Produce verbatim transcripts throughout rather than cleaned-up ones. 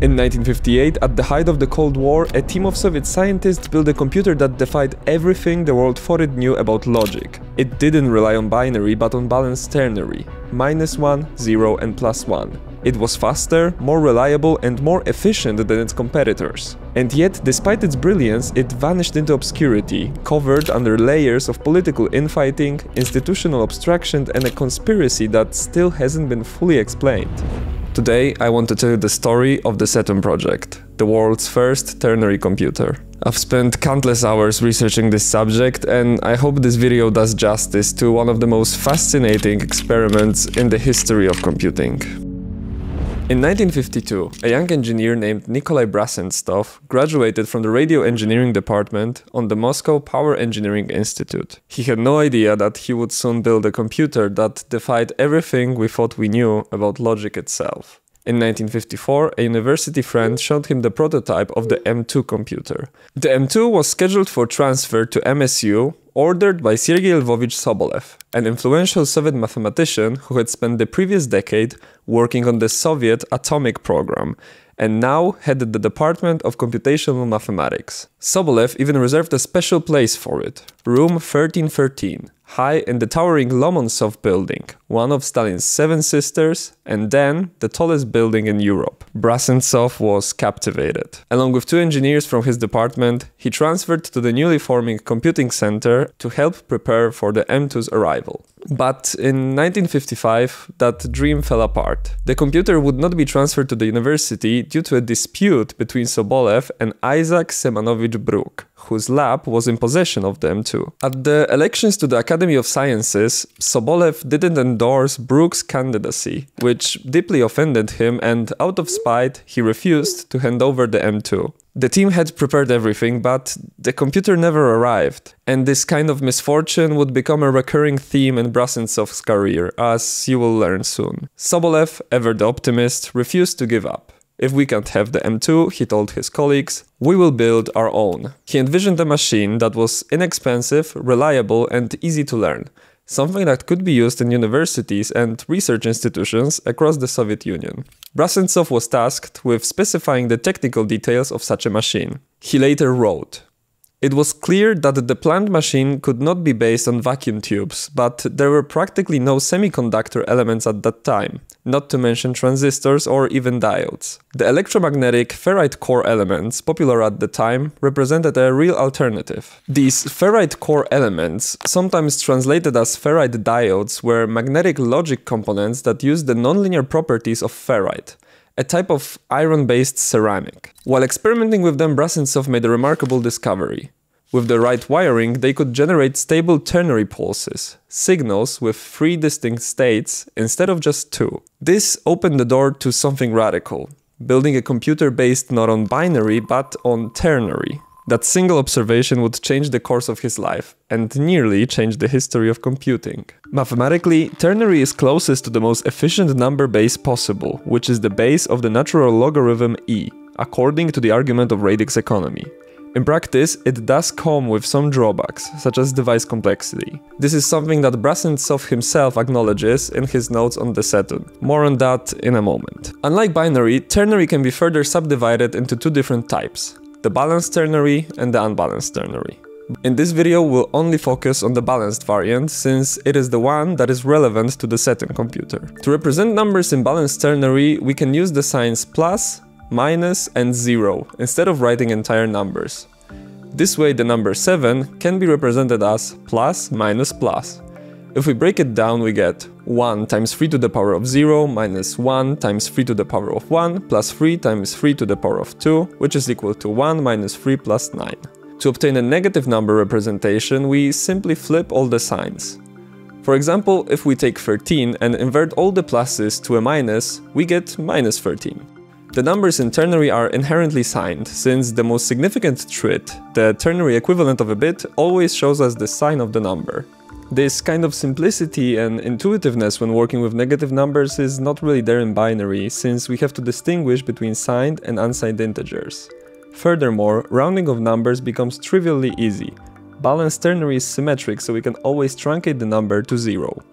In nineteen fifty-eight, at the height of the Cold War, a team of Soviet scientists built a computer that defied everything the world thought it knew about logic. It didn't rely on binary, but on balanced ternary, minus one, zero and plus one. It was faster, more reliable and more efficient than its competitors. And yet, despite its brilliance, it vanished into obscurity, covered under layers of political infighting, institutional abstraction and a conspiracy that still hasn't been fully explained. Today, I want to tell you the story of the Setun Project, the world's first ternary computer. I've spent countless hours researching this subject, and I hope this video does justice to one of the most fascinating experiments in the history of computing. In nineteen fifty-two, a young engineer named Nikolai Brusentsov graduated from the radio engineering department on the Moscow Power Engineering Institute. He had no idea that he would soon build a computer that defied everything we thought we knew about logic itself. In nineteen fifty-four, a university friend showed him the prototype of the M two computer. The M two was scheduled for transfer to M S U, ordered by Sergei Lvovich Sobolev, an influential Soviet mathematician who had spent the previous decade working on the Soviet atomic program, and now headed the Department of Computational Mathematics. Sobolev even reserved a special place for it, room thirteen thirteen, high in the towering Lomonosov building, one of Stalin's seven sisters, and then the tallest building in Europe. Brusentsov was captivated. Along with two engineers from his department, he transferred to the newly forming computing center to help prepare for the M two's arrival. But in nineteen fifty-five, that dream fell apart. The computer would not be transferred to the university due to a dispute between Sobolev and Isaac Semanovich Bruk, whose lab was in possession of the M two. At the elections to the Academy of Sciences, Sobolev didn't endorse Bruk's candidacy, which deeply offended him, and out of spite, he refused to hand over the M two. The team had prepared everything, but the computer never arrived, and this kind of misfortune would become a recurring theme in Brusentsov's career, as you will learn soon. Sobolev, ever the optimist, refused to give up. If we can't have the M two, he told his colleagues, we will build our own. He envisioned a machine that was inexpensive, reliable and easy to learn, something that could be used in universities and research institutions across the Soviet Union. Brusentsov was tasked with specifying the technical details of such a machine. He later wrote, "It was clear that the planned machine could not be based on vacuum tubes, but there were practically no semiconductor elements at that time, not to mention transistors or even diodes. The electromagnetic ferrite core elements, popular at the time, represented a real alternative. These ferrite core elements, sometimes translated as ferrite diodes, were magnetic logic components that used the nonlinear properties of ferrite, a type of iron-based ceramic. While experimenting with them, Brusentsov made a remarkable discovery. With the right wiring, they could generate stable ternary pulses, signals with three distinct states instead of just two. This opened the door to something radical, building a computer based not on binary but on ternary. That single observation would change the course of his life, and nearly change the history of computing. Mathematically, ternary is closest to the most efficient number base possible, which is the base of the natural logarithm e, according to the argument of radix economy. In practice, it does come with some drawbacks, such as device complexity. This is something that Brusentsov himself acknowledges in his notes on the Setun. More on that in a moment. Unlike binary, ternary can be further subdivided into two different types: the balanced ternary and the unbalanced ternary. In this video, we'll only focus on the balanced variant, since it is the one that is relevant to the Setun computer. To represent numbers in balanced ternary, we can use the signs plus, minus and zero instead of writing entire numbers. This way the number seven can be represented as plus minus plus. If we break it down, we get one times three to the power of zero minus one times three to the power of one plus three times three to the power of two, which is equal to one minus three plus nine. To obtain a negative number representation, we simply flip all the signs. For example, if we take thirteen and invert all the pluses to a minus, we get minus thirteen. The numbers in ternary are inherently signed, since the most significant trit, the ternary equivalent of a bit, always shows us the sign of the number. This kind of simplicity and intuitiveness when working with negative numbers is not really there in binary, since we have to distinguish between signed and unsigned integers. Furthermore, rounding of numbers becomes trivially easy. Balanced ternary is symmetric, so we can always truncate the number to zero.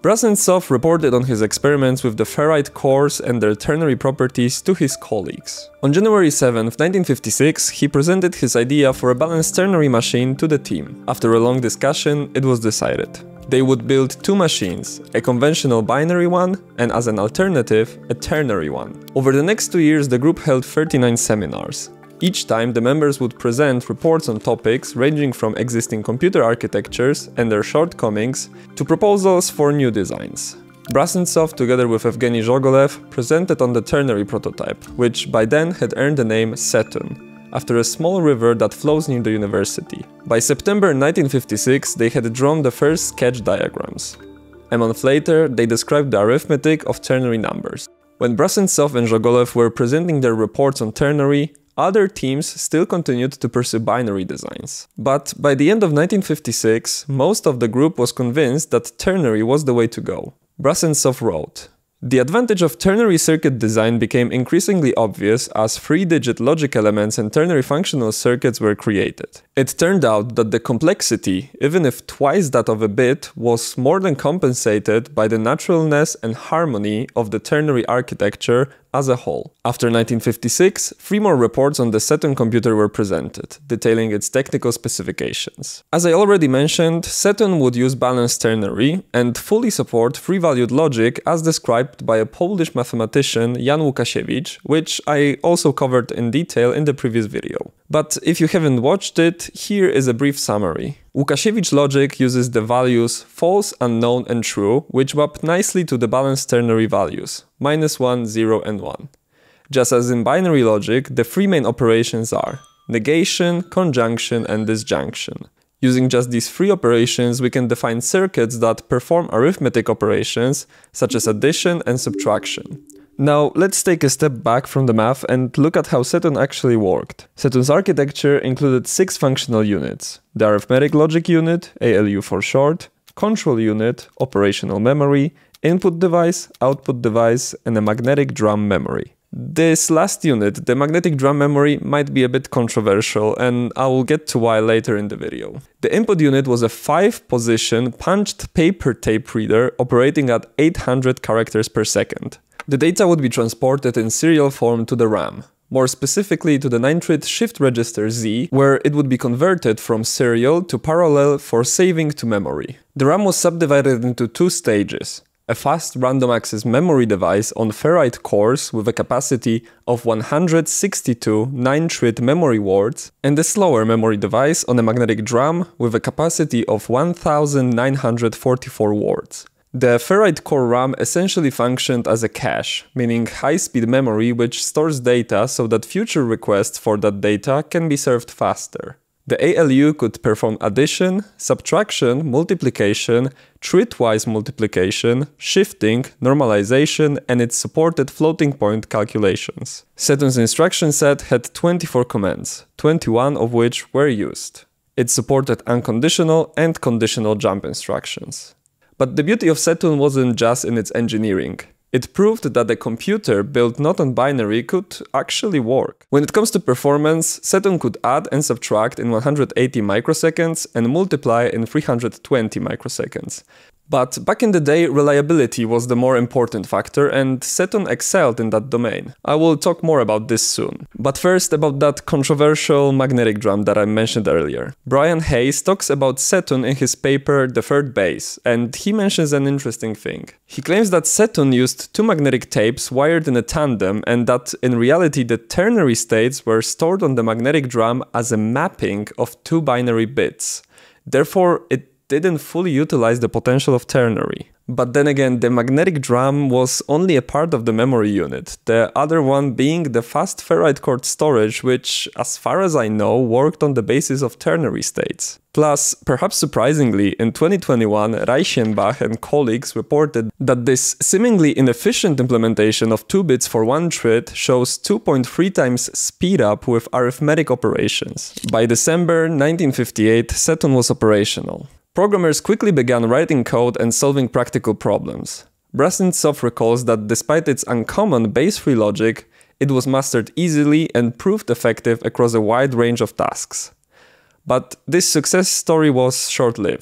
Brusentsov reported on his experiments with the ferrite cores and their ternary properties to his colleagues. On January seventh, nineteen fifty-six, he presented his idea for a balanced ternary machine to the team. After a long discussion, it was decided. They would build two machines, a conventional binary one and, as an alternative, a ternary one. Over the next two years, the group held thirty-nine seminars. Each time, the members would present reports on topics ranging from existing computer architectures and their shortcomings to proposals for new designs. Brusentsov, together with Evgeny Zhogolev, presented on the ternary prototype, which by then had earned the name Setun, after a small river that flows near the university. By September nineteen fifty-six, they had drawn the first sketch diagrams. A month later, they described the arithmetic of ternary numbers. When Brusentsov and Zhogolev were presenting their reports on ternary, other teams still continued to pursue binary designs. But by the end of nineteen fifty-six, most of the group was convinced that ternary was the way to go. Brusentsov wrote, "The advantage of ternary circuit design became increasingly obvious as three-digit logic elements and ternary functional circuits were created. It turned out that the complexity, even if twice that of a bit, was more than compensated by the naturalness and harmony of the ternary architecture as a whole." After nineteen fifty-six, three more reports on the Setun computer were presented, detailing its technical specifications. As I already mentioned, Setun would use balanced ternary and fully support three-valued logic as described by a Polish mathematician Jan Łukasiewicz, which I also covered in detail in the previous video. But if you haven't watched it, here is a brief summary. Łukasiewicz logic uses the values false, unknown and true, which map nicely to the balanced ternary values, minus one, zero and one. Just as in binary logic, the three main operations are negation, conjunction and disjunction. Using just these three operations, we can define circuits that perform arithmetic operations, such as addition and subtraction. Now, let's take a step back from the math and look at how Setun actually worked. Setun's architecture included six functional units: the arithmetic logic unit, A L U for short, control unit, operational memory, input device, output device, and a magnetic drum memory. This last unit, the magnetic drum memory, might be a bit controversial, and I will get to why later in the video. The input unit was a five-position punched paper tape reader operating at eight hundred characters per second. The data would be transported in serial form to the RAM, more specifically to the nine-trit shift register Z, where it would be converted from serial to parallel for saving to memory. The RAM was subdivided into two stages: a fast random access memory device on ferrite cores with a capacity of one hundred sixty-two nine-trit memory words, and a slower memory device on a magnetic drum with a capacity of one thousand nine hundred forty-four words. The ferrite core RAM essentially functioned as a cache, meaning high-speed memory which stores data so that future requests for that data can be served faster. The A L U could perform addition, subtraction, multiplication, trit-wise multiplication, shifting, normalization, and it supported floating point calculations. Setun's instruction set had twenty-four commands, twenty-one of which were used. It supported unconditional and conditional jump instructions. But the beauty of Setun wasn't just in its engineering. It proved that a computer built not on binary could actually work. When it comes to performance, Setun could add and subtract in one hundred eighty microseconds and multiply in three hundred twenty microseconds. But back in the day, reliability was the more important factor, and Setun excelled in that domain. I will talk more about this soon. But first, about that controversial magnetic drum that I mentioned earlier. Brian Hayes talks about Setun in his paper The Third Base, and he mentions an interesting thing. He claims that Setun used two magnetic tapes wired in a tandem, and that in reality the ternary states were stored on the magnetic drum as a mapping of two binary bits. Therefore, it didn't fully utilize the potential of ternary. But then again, the magnetic drum was only a part of the memory unit, the other one being the fast ferrite core storage, which, as far as I know, worked on the basis of ternary states. Plus, perhaps surprisingly, in twenty twenty-one, Reichenbach and colleagues reported that this seemingly inefficient implementation of two bits for one trit shows two point three times speed up with arithmetic operations. By December nineteen fifty-eight, Setun was operational. Programmers quickly began writing code and solving practical problems. Brusentsov recalls that despite its uncommon base-free logic, it was mastered easily and proved effective across a wide range of tasks. But this success story was short-lived.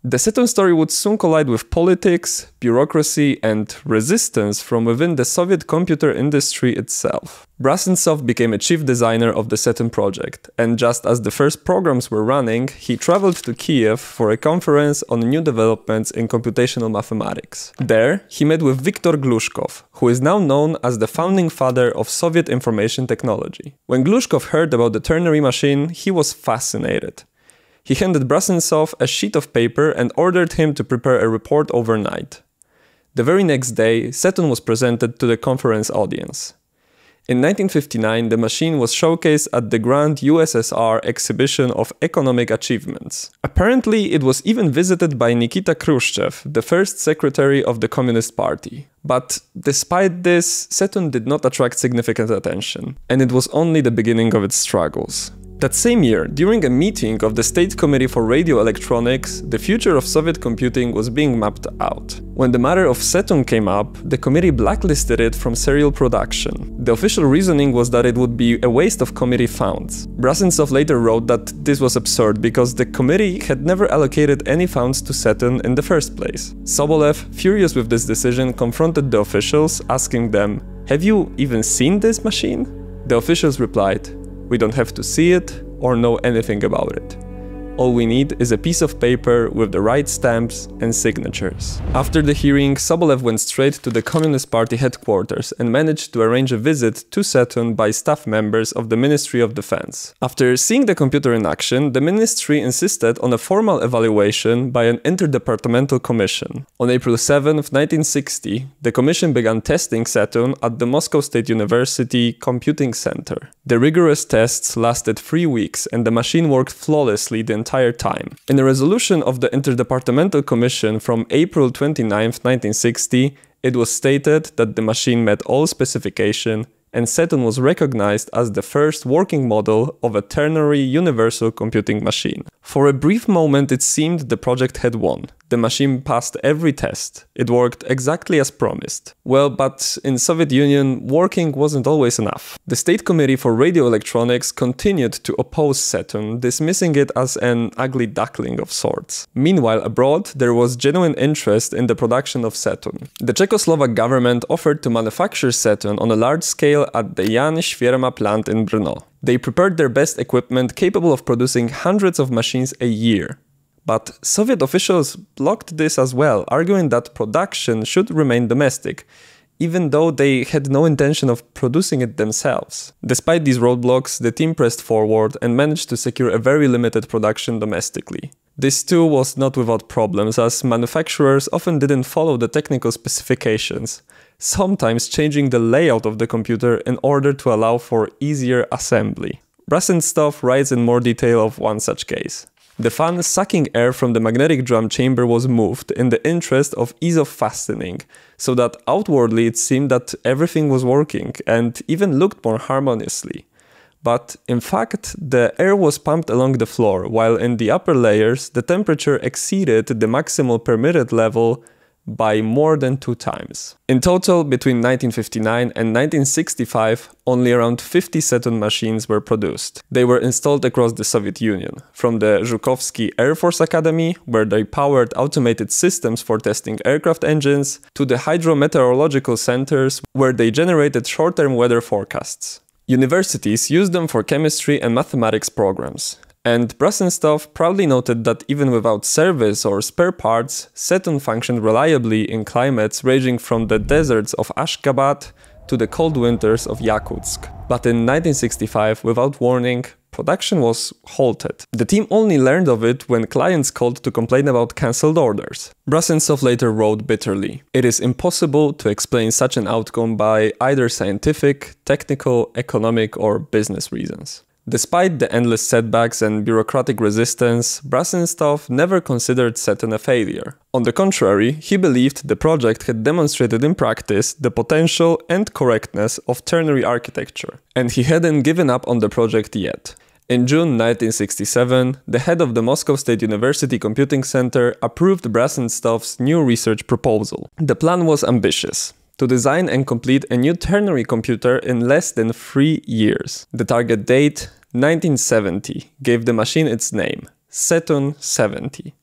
The Setun story would soon collide with politics, bureaucracy, and resistance from within the Soviet computer industry itself. Brusentsov became a chief designer of the Setun Project, and just as the first programs were running, he traveled to Kiev for a conference on new developments in computational mathematics. There, he met with Viktor Glushkov, who is now known as the founding father of Soviet information technology. When Glushkov heard about the ternary machine, he was fascinated. He handed Brusentsov a sheet of paper and ordered him to prepare a report overnight. The very next day, Setun was presented to the conference audience. In nineteen fifty-nine, the machine was showcased at the Grand U S S R Exhibition of Economic Achievements. Apparently, it was even visited by Nikita Khrushchev, the first secretary of the Communist Party. But despite this, Setun did not attract significant attention, and it was only the beginning of its struggles. That same year, during a meeting of the State Committee for Radio Electronics, the future of Soviet computing was being mapped out. When the matter of Setun came up, the committee blacklisted it from serial production. The official reasoning was that it would be a waste of committee funds. Brusentsov later wrote that this was absurd because the committee had never allocated any funds to Setun in the first place. Sobolev, furious with this decision, confronted the officials, asking them, "Have you even seen this machine?" The officials replied, "We don't have to see it or know anything about it. All we need is a piece of paper with the right stamps and signatures." After the hearing, Sobolev went straight to the Communist Party headquarters and managed to arrange a visit to Setun by staff members of the Ministry of Defense. After seeing the computer in action, the ministry insisted on a formal evaluation by an interdepartmental commission. On April seventh, nineteen sixty, the commission began testing Setun at the Moscow State University Computing Center. The rigorous tests lasted three weeks and the machine worked flawlessly the entire time. In a resolution of the Interdepartmental Commission from April twenty-ninth, nineteen sixty, it was stated that the machine met all specifications and Setun was recognized as the first working model of a ternary universal computing machine. For a brief moment it seemed the project had won. The machine passed every test. It worked exactly as promised. Well, but in Soviet Union, working wasn't always enough. The State Committee for Radio Electronics continued to oppose Setun, dismissing it as an ugly duckling of sorts. Meanwhile, abroad, there was genuine interest in the production of Setun. The Czechoslovak government offered to manufacture Setun on a large scale at the Jan Świerma plant in Brno. They prepared their best equipment capable of producing hundreds of machines a year. But Soviet officials blocked this as well, arguing that production should remain domestic, even though they had no intention of producing it themselves. Despite these roadblocks, the team pressed forward and managed to secure a very limited production domestically. This too was not without problems, as manufacturers often didn't follow the technical specifications, sometimes changing the layout of the computer in order to allow for easier assembly. Brusentsov writes in more detail of one such case. The fan sucking air from the magnetic drum chamber was moved in the interest of ease of fastening, so that outwardly it seemed that everything was working and even looked more harmoniously. But in fact, the air was pumped along the floor, while in the upper layers the temperature exceeded the maximal permitted level by more than two times. In total, between nineteen fifty-nine and nineteen sixty-five, only around fifty Setun machines were produced. They were installed across the Soviet Union, from the Zhukovsky Air Force Academy, where they powered automated systems for testing aircraft engines, to the hydrometeorological centers, where they generated short-term weather forecasts. Universities used them for chemistry and mathematics programs. And Brusentsov proudly noted that even without service or spare parts, Setun functioned reliably in climates ranging from the deserts of Ashgabat to the cold winters of Yakutsk. But in nineteen sixty-five, without warning, production was halted. The team only learned of it when clients called to complain about cancelled orders. Brusentsov later wrote bitterly, "It is impossible to explain such an outcome by either scientific, technical, economic or business reasons." Despite the endless setbacks and bureaucratic resistance, Brusentsov never considered Setun a failure. On the contrary, he believed the project had demonstrated in practice the potential and correctness of ternary architecture, and he hadn't given up on the project yet. In June nineteen sixty-seven, the head of the Moscow State University Computing Center approved Brusentsov's new research proposal. The plan was ambitious: to design and complete a new ternary computer in less than three years. The target date, nineteen seventy, gave the machine its name, Setun seventy.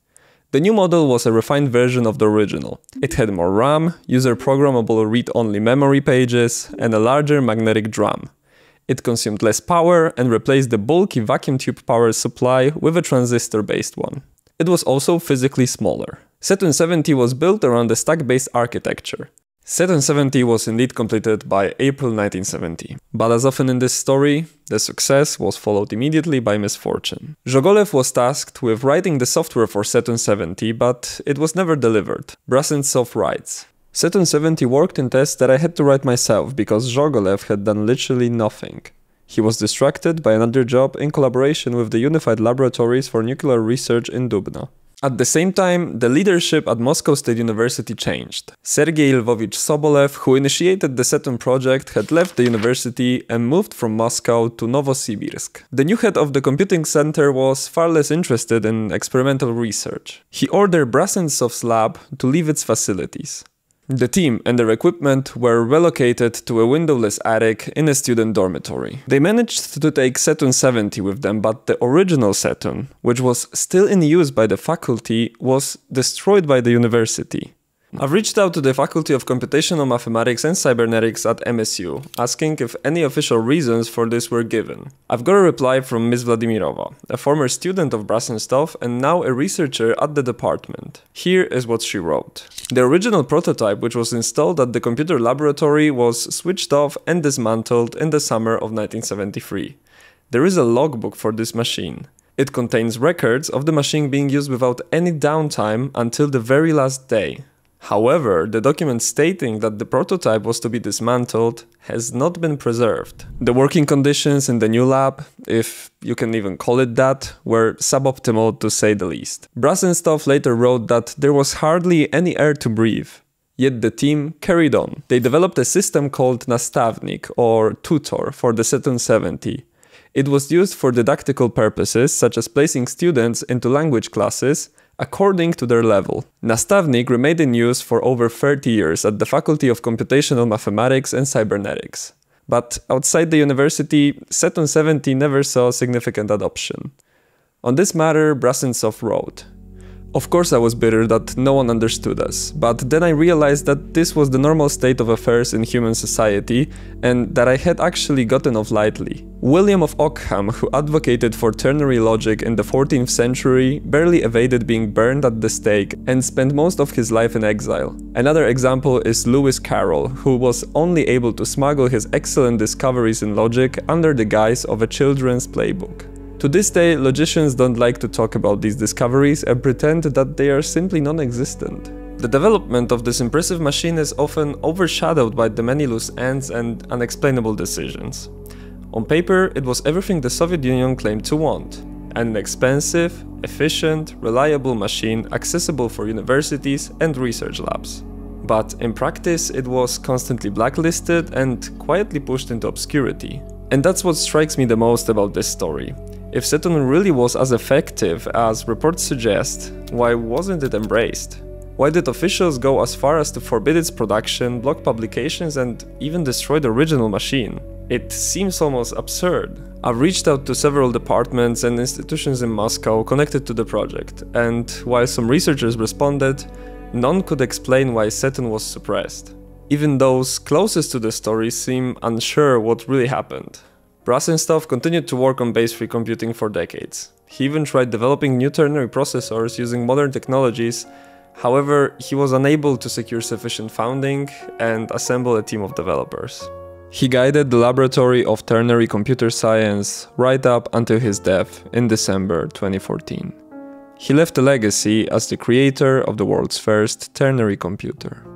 The new model was a refined version of the original. It had more RAM, user-programmable read-only memory pages, and a larger magnetic drum. It consumed less power and replaced the bulky vacuum tube power supply with a transistor-based one. It was also physically smaller. Setun seventy was built around a stack-based architecture. Setun seventy was indeed completed by April nineteen seventy. But as often in this story, the success was followed immediately by misfortune. Zhogolev was tasked with writing the software for Setun seventy, but it was never delivered. Brusentsov writes, "Setun seventy worked in tests that I had to write myself because Zhogolev had done literally nothing. He was distracted by another job in collaboration with the Unified Laboratories for Nuclear Research in Dubna." At the same time, the leadership at Moscow State University changed. Sergei Lvovich Sobolev, who initiated the Setun Project, had left the university and moved from Moscow to Novosibirsk. The new head of the computing center was far less interested in experimental research. He ordered Brusentsov's lab to leave its facilities. The team and their equipment were relocated to a windowless attic in a student dormitory. They managed to take Setun seventy with them, but the original Setun, which was still in use by the faculty, was destroyed by the university. I've reached out to the Faculty of Computational Mathematics and Cybernetics at M S U, asking if any official reasons for this were given. I've got a reply from Miz Vladimirova, a former student of Brusentsov and now a researcher at the department. Here is what she wrote. The original prototype, which was installed at the computer laboratory, was switched off and dismantled in the summer of nineteen seventy-three. There is a logbook for this machine. It contains records of the machine being used without any downtime until the very last day. However, the document stating that the prototype was to be dismantled has not been preserved. The working conditions in the new lab, if you can even call it that, were suboptimal to say the least. Brusentsov later wrote that there was hardly any air to breathe. Yet the team carried on. They developed a system called Nastavnik, or tutor, for the Setun seventy. It was used for didactical purposes, such as placing students into language classes, according to their level. Nastavnik remained in use for over thirty years at the Faculty of Computational Mathematics and Cybernetics. But outside the university, Setun seventy never saw significant adoption. On this matter, Brusentsov wrote, "Of course I was bitter that no one understood us, but then I realized that this was the normal state of affairs in human society and that I had actually gotten off lightly. William of Ockham, who advocated for ternary logic in the fourteenth century, barely evaded being burned at the stake and spent most of his life in exile. Another example is Lewis Carroll, who was only able to smuggle his excellent discoveries in logic under the guise of a children's playbook. To this day, logicians don't like to talk about these discoveries and pretend that they are simply non-existent. The development of this impressive machine is often overshadowed by the many loose ends and unexplainable decisions. On paper, it was everything the Soviet Union claimed to want. An expensive, efficient, reliable machine accessible for universities and research labs. But in practice, it was constantly blacklisted and quietly pushed into obscurity. And that's what strikes me the most about this story. If Setun really was as effective as reports suggest, why wasn't it embraced? Why did officials go as far as to forbid its production, block publications, and even destroy the original machine? It seems almost absurd. I've reached out to several departments and institutions in Moscow connected to the project, and while some researchers responded, none could explain why Setun was suppressed. Even those closest to the story seem unsure what really happened. Brusentsov continued to work on base-free computing for decades. He even tried developing new ternary processors using modern technologies. However, he was unable to secure sufficient funding and assemble a team of developers. He guided the Laboratory of Ternary Computer Science right up until his death in December twenty fourteen. He left a legacy as the creator of the world's first ternary computer.